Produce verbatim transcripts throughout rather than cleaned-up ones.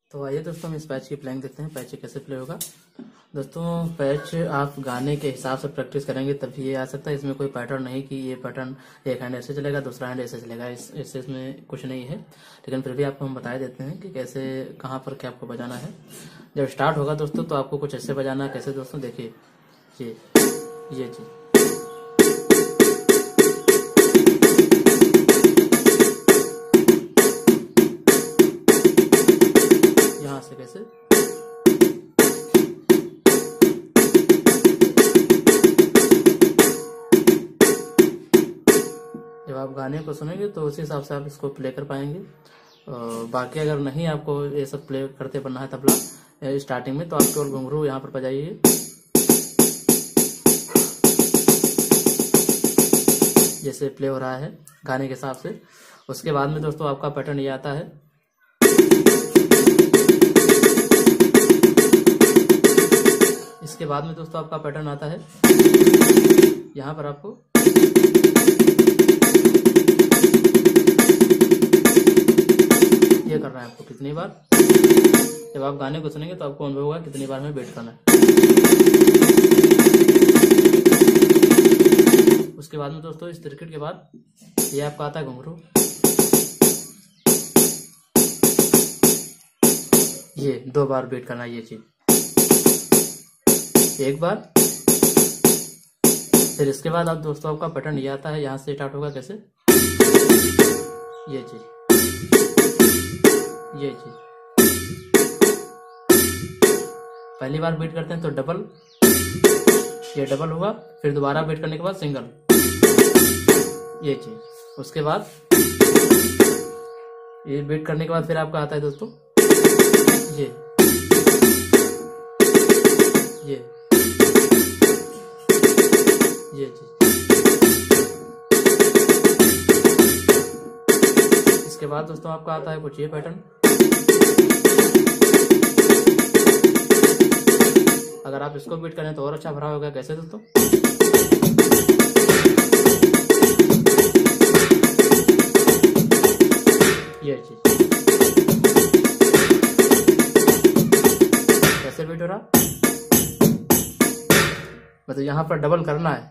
तो आइए दोस्तों हम इस पैच की प्लेइंग देखते हैं, पैच कैसे प्ले होगा। दोस्तों पैच आप गाने के हिसाब से प्रैक्टिस करेंगे तभी ये आ सकता है। इसमें कोई पैटर्न नहीं कि ये पैटर्न एक हैंड ऐसे चलेगा दूसरा हैंड ऐसे चलेगा, इस इससे इसमें कुछ नहीं है। लेकिन फिर भी आपको हम बता देते हैं कि कैसे कहाँ पर क्या आपको बजाना है। जब स्टार्ट होगा दोस्तों तो आपको कुछ ऐसे बजाना है। कैसे दोस्तों देखिए, ये ये जी यहाँ से कैसे, जब आप गाने को सुनेंगे तो उसी हिसाब से आप इसको प्ले कर पाएंगे। और बाकी अगर नहीं आपको ये सब प्ले करते बनना है तबला स्टार्टिंग में, तो आप केवल घुंघरू यहाँ पर बजाइए। जैसे प्ले हो रहा है गाने के हिसाब से। उसके बाद में दोस्तों आपका पैटर्न ये आता है। इसके बाद में दोस्तों आपका पैटर्न आता है, यहाँ पर आपको ये करना है आपको कितनी बार। जब आप गाने को सुनेंगे तो आपको अनुभव होगा कितनी बार में बीट करना है। उसके बाद में दोस्तों इस सर्किट के बाद ये आपका आता है घुंघरू। ये दो बार बीट करना है ये चीज, एक बार। फिर इसके बाद आप दोस्तों आपका पैटर्न ये आता है, यहां से स्टार्ट होगा कैसे, ये चीज ये चीज पहली बार बीट करते हैं तो डबल, ये डबल हुआ। फिर दोबारा बीट करने के बाद सिंगल, ये चीज। उसके बाद ये बीट करने के बाद फिर आपका आता है दोस्तों ये ये ये चीज। इसके बाद दोस्तों आपका आता है कुछ ये पैटर्न। अगर आप इसको बीट करें तो और अच्छा भरा होगा। कैसे दोस्तों, ये चीज कैसे बीट हो रहा, मतलब यहां पर डबल करना है।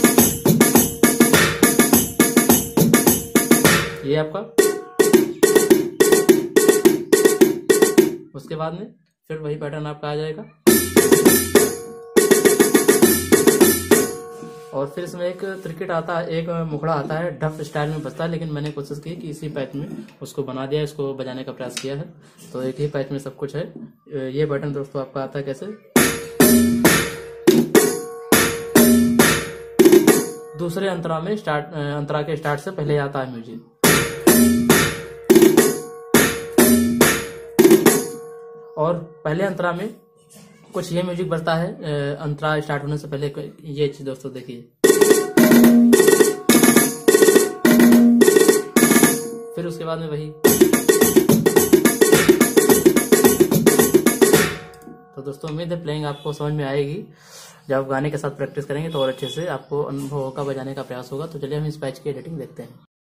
ये आपका, उसके बाद में फिर वही पैटर्न आपका आ जाएगा। और फिर इसमें एक त्रिकेट आता है, एक मुखड़ा आता है, डफ स्टाइल में बजता है। लेकिन मैंने कोशिश की कि इसी पैच में उसको बना दिया, इसको बजाने का प्रयास किया है। तो एक ही पैच में सब कुछ है। ये पैटर्न दोस्तों आपका आता है कैसे, दूसरे अंतरा में स्टार्ट, अंतरा के स्टार्ट से पहले आता है म्यूजिक। और पहले अंतरा में कुछ ये म्यूजिक बजता है अंतरा स्टार्ट होने से पहले। ये चीज दोस्तों देखिए, फिर उसके बाद में वही। तो दोस्तों उम्मीद है प्लेइंग आपको समझ में आएगी। जब आप गाने के साथ प्रैक्टिस करेंगे तो और अच्छे से आपको अनुभव का बजाने का प्रयास होगा। तो चलिए हम इस पैच की एडिटिंग देखते हैं।